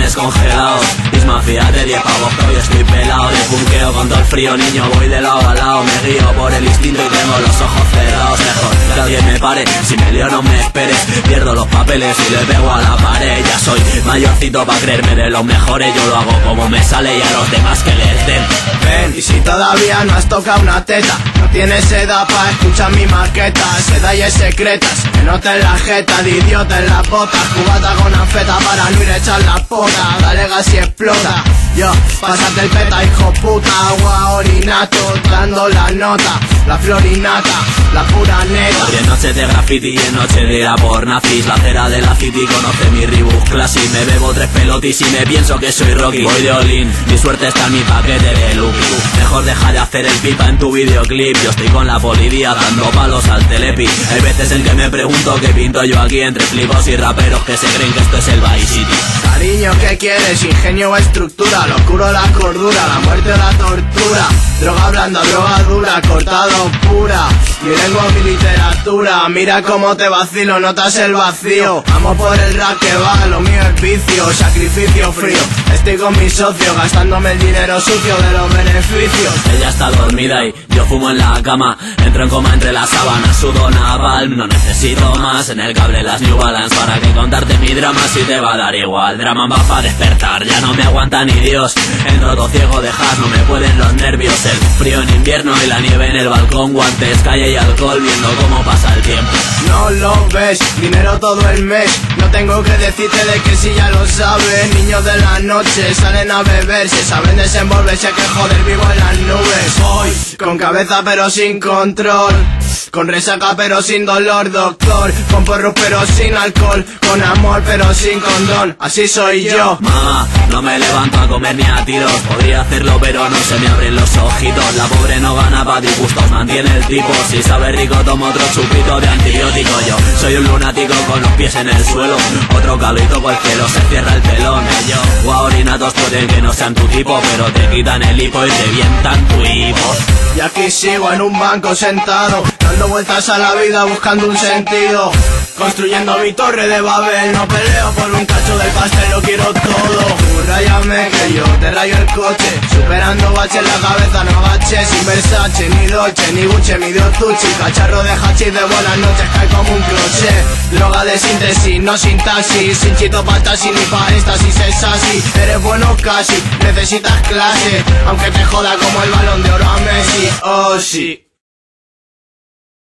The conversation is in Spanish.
tienes congelado. Isma, fíjate, 10 pavos que hoy estoy pelado. De punqueo con todo el frío, niño, voy de lado a lado. Me guío por el instinto y tengo los ojos cerrados. Mejor que alguien me pare, si me lío no me esperes. Pierdo los papeles y le pego a la pared. Ya soy mayorcito pa' creerme de los mejores. Yo lo hago como me sale y a los demás que les den. Ven, y si todavía no has tocado una teta, no tienes edad pa' escuchar mi maqueta. Sedalles secretas, que noten la jeta de idiota en las botas. Cubata con anfeta para no ir a echar la pota. Dale gas y explota. Yo, pásate el peta, hijo puta. Agua orinato, dando la nota. La florinata, la pura neta. Hoy es noche de graffiti y es noche de ir a por nazis. La acera de la city conoce mi Reebok Classic. Me bebo 3 pelotis y me pienso que soy Rocky. Voy de all-in, mi suerte está en mi paquete de Lucky. Mejor deja de hacer el pipa en tu videoclip. Yo estoy con la polivía dando palos al telepi. Hay veces en que me pregunto qué pinto yo aquí entre flipos y raperos que se creen que esto es el Vice City. Cariño, ¿qué quieres? Ingenio o estructura, lo oscuro o la cordura, la muerte o la tortura. Droga blanda, droga dura, cortado pura. Mi lengua, mi literatura. Mira cómo te vacilo, notas el vacío. Amo por el rap que va, lo mío es vicio. Sacrificio frío, estoy con mi socio, gastándome el dinero sucio de los beneficios. Ella está dormida y yo fumo en la cama. Entro en coma entre las sábanas, sudo napalm. No necesito más en el cable las New Balance para que contarte mi drama si te va a dar igual. Drama va para despertar, ya no me aguanta ni Dios. Entro todo ciego de hash, no me pueden los nervios. El frío en invierno y la nieve en el balcón. Guantes, calle y alcohol, viendo cómo pasa el tiempo. No lo ves, dinero todo el mes. No tengo que decirte de que si ya lo sabes. Niños de la noche salen a beber, se saben desenvolver, sé que joder vivo en las nubes. Voy con cabeza pero sin control, con resaca pero sin dolor, doctor. Con porros pero sin alcohol, con amor pero sin condón. Así soy yo. Mamá, no me levanto a comer ni a tiros. Podría hacerlo pero no se me abren los ojitos. La pobre no gana pa' disgustos, mantiene el tipo. Si sabe rico tomo otro chupito de antibiótico. Yo soy un lunático con los pies en el suelo. Otro calito por el cielo, se cierra el telón. Yo, guaorinatos pueden que no sean tu tipo, pero te quitan el hipo y te vientan tu hipo. Y aquí sigo en un banco sentado, dando vueltas a la vida buscando un sentido. Construyendo mi torre de Babel, no peleo por un cacho del pastel, lo quiero todo. Ráyame que yo te rayo el coche, superando bache en la cabeza, no agaches. Sin Versace, ni Dolce, ni Gucci, mi Diotucci. Cacharro de hachís de buenas noches, cae como un crochet. Droga de síntesis, no sintaxis. Sin chito pa' taxi, ni pa' éxtasis, es así. Eres bueno casi, necesitas clase, aunque te joda como el Balón de Oro a Messi. Oh sí.